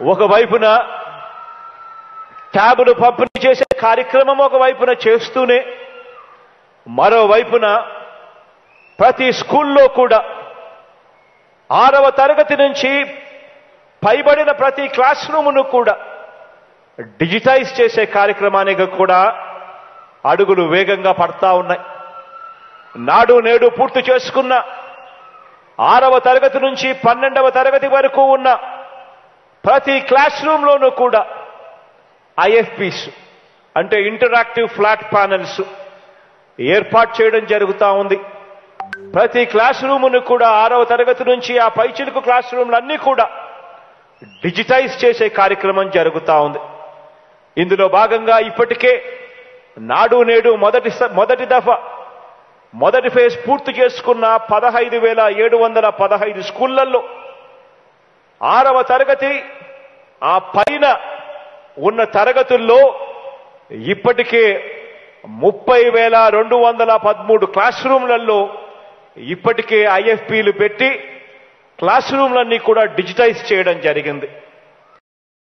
ఒకవైపున ట్యాబులు పంపిణీ చేసే కార్యక్రమం ఒకవైపున చేస్తూనే మరోవైపున ప్రతి స్కూల్లో కూడా 6వ తరగతి నుంచి పైబడిన ప్రతి క్లాస్ రూమును కూడా డిజిటైజ్ చేసే కార్యక్రమానికి కూడా అడుగులు వేగంగా పడతా ఉన్నాయి. నాడు నేడు పూర్తి చేసుకున్న 6వ తరగతి నుంచి 12వ తరగతి వరకు ఉన్న ప్రతి క్లాస్ రూమ్లోనూ కూడా ఐఎఫ్పీస్ అంటే ఇంటరాక్టివ్ ఫ్లాట్ ప్యానెల్స్ ఏర్పాటు చేయడం జరుగుతూ ఉంది. ప్రతి క్లాస్ రూమును కూడా 6వ తరగతి నుంచి ఆ పైచిలుకు క్లాస్ రూమ్లన్నీ కూడా డిజిటైజ్ చేసే కార్యక్రమం జరుగుతూ ఉంది. ఇందులో భాగంగా ఇప్పటికే నాడు నేడు మొదటి ఫేజ్ పూర్తి చేసుకున్న 15,715 స్కూళ్లలో 6వ తరగతి ఆ పైన ఉన్న తరగతుల్లో ఇప్పటికే 30,213 క్లాస్ రూమ్లలో ఇప్పటికే ఐఎఫ్పీలు పెట్టి క్లాస్ రూమ్లన్నీ కూడా డిజిటైజ్ చేయడం జరిగింది.